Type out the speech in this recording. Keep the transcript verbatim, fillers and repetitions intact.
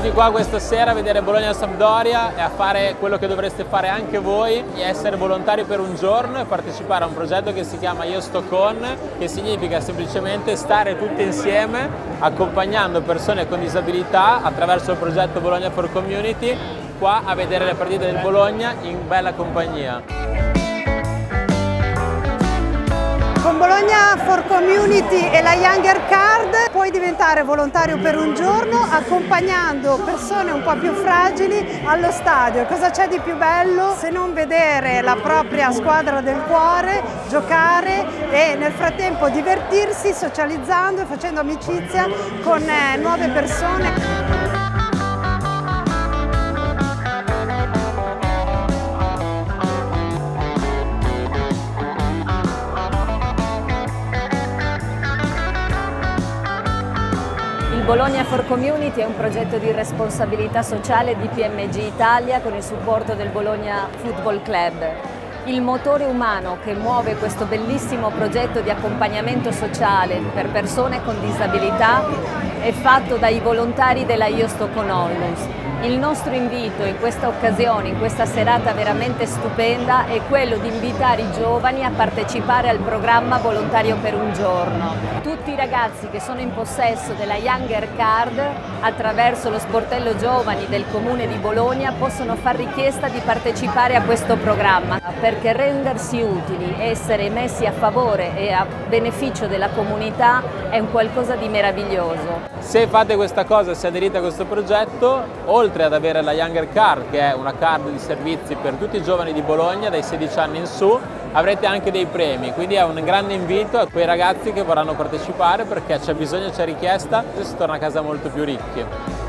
tutti qua questa sera a vedere Bologna-Sampdoria e a fare quello che dovreste fare anche voi, essere volontari per un giorno e partecipare a un progetto che si chiama Io sto con, che significa semplicemente stare tutti insieme accompagnando persone con disabilità attraverso il progetto Bologna for Community qua a vedere le partite del Bologna in bella compagnia. Con Bologna for Community e la Younger Card puoi diventare volontario per un giorno accompagnando persone un po' più fragili allo stadio. Cosa c'è di più bello se non vedere la propria squadra del cuore giocare e nel frattempo divertirsi socializzando e facendo amicizia con eh, nuove persone. Il Bologna for Community è un progetto di responsabilità sociale di P M G Italia con il supporto del Bologna Football Club. Il motore umano che muove questo bellissimo progetto di accompagnamento sociale per persone con disabilità è fatto dai volontari della Io sto con Onlus. Il nostro invito in questa occasione, in questa serata veramente stupenda, è quello di invitare i giovani a partecipare al programma Volontario per un giorno. Tutti i ragazzi che sono in possesso della Younger Card, attraverso lo sportello giovani del Comune di Bologna, possono far richiesta di partecipare a questo programma, perché rendersi utili, essere messi a favore e a beneficio della comunità è un qualcosa di meraviglioso. Se fate questa cosa, se aderite a questo progetto, oltre ad avere la Younger Card, che è una card di servizi per tutti i giovani di Bologna dai sedici anni in su, avrete anche dei premi, quindi è un grande invito a quei ragazzi che vorranno partecipare perché c'è bisogno, c'è richiesta e si torna a casa molto più ricchi.